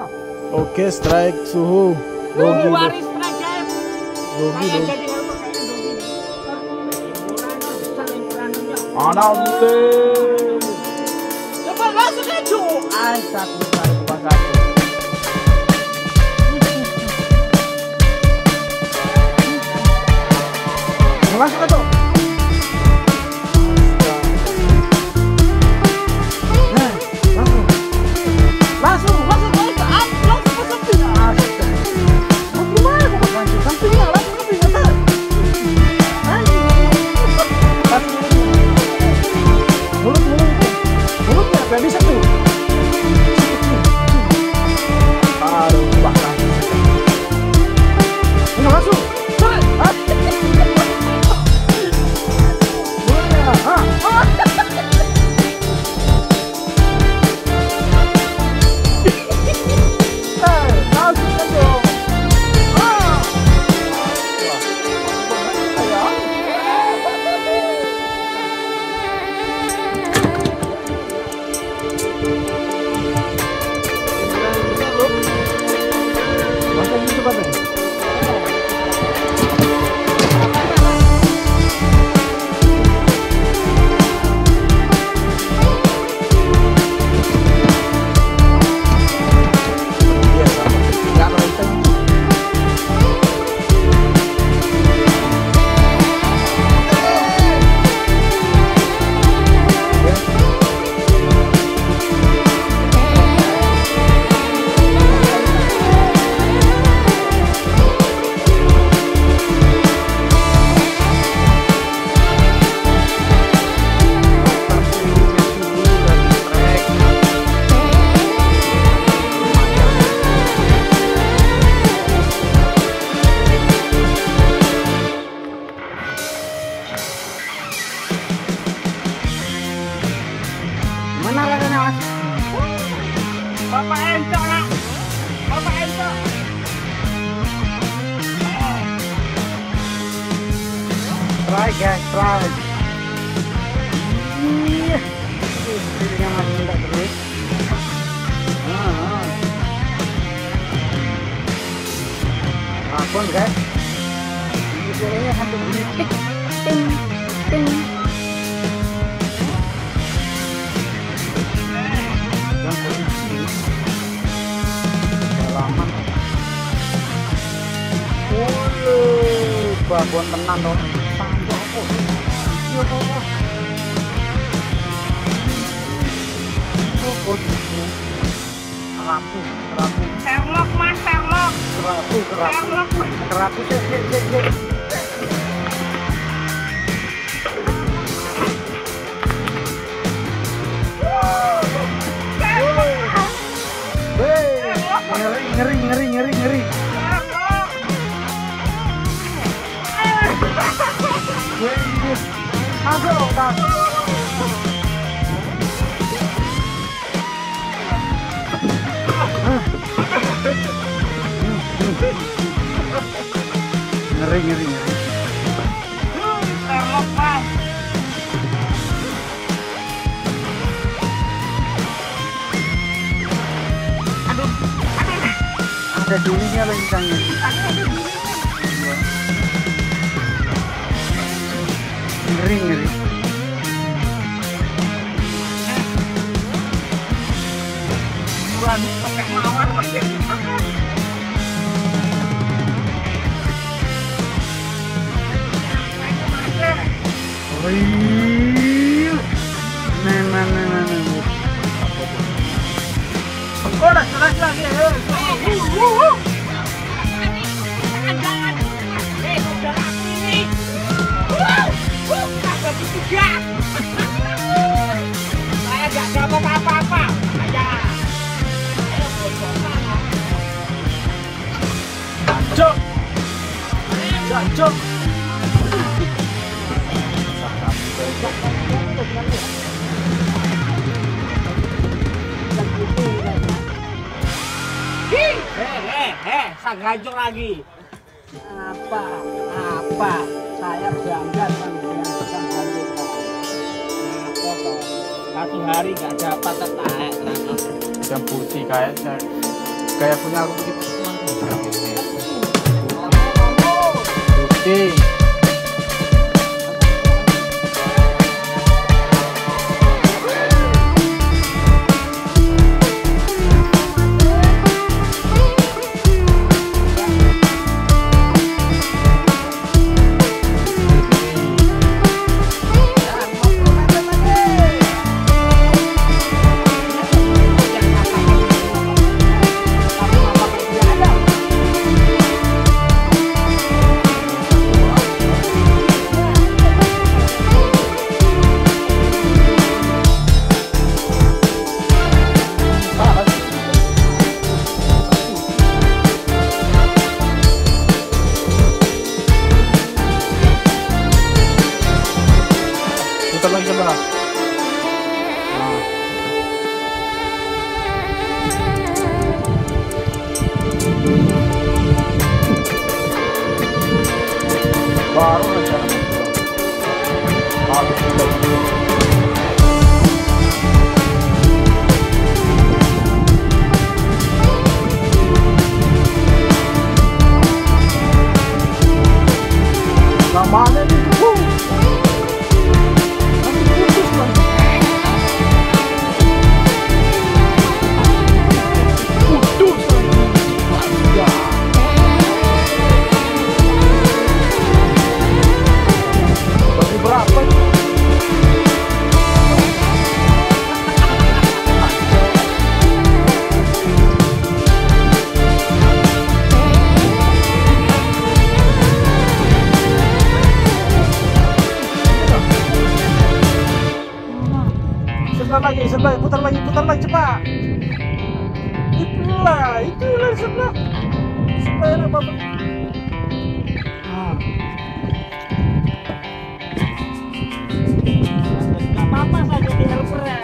Oke, strike suhu. Dogi. Waris strike guys. Dogi. Alhamdulillah. Coba masuk aja. Satu kali bukan satu. Masuk aja. Bisa tuh. Aduh, bakal. Enggak masuk. Mana rasanya, Mas? Bapak Enco, Nak. Bapak Enco. Strike guys, strike. Iya. Ini masih tidak terus. Apun guys. Ini suaranya sampai bunyi ting ting ting. Yang posisi halaman. Babon tenan dong. Kerapu. Sherlock, Mas, Sherlock. Kerapu. Ngeri. Masuk dong, Kang. Ngeri. Sherlock, Mas. Ada durinya loh ikannya. Ngeri. Bulan pakai mawar pakai. Udah strike lagi. Saya gak dapat apa-apa. Cok. Sang gajok lagi. Apa? Saya bangga dengan sang gajok. Satu hari gak dapat tetek. Yang putih kayak saya. Kayak punya aku begitu. Putih. Putar lagi sebelah. Baru aja. Habis lagi. Namanya nih. Sebelah, putar lagi cepat. Itulah sebelah. Sebelah apa? Gak apa-apa saja di helper ya.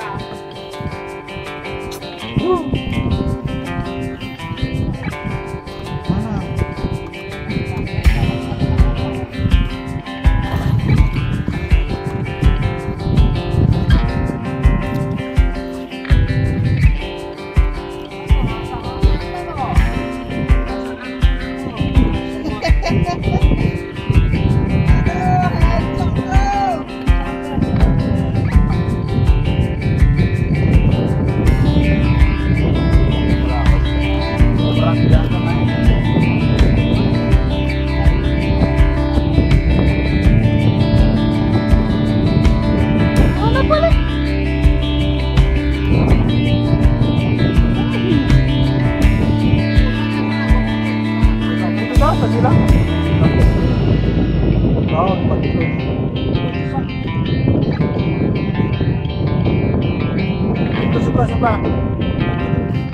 Itu sebelah.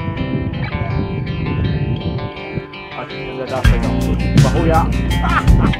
Akhirnya udah dapat bahu ya.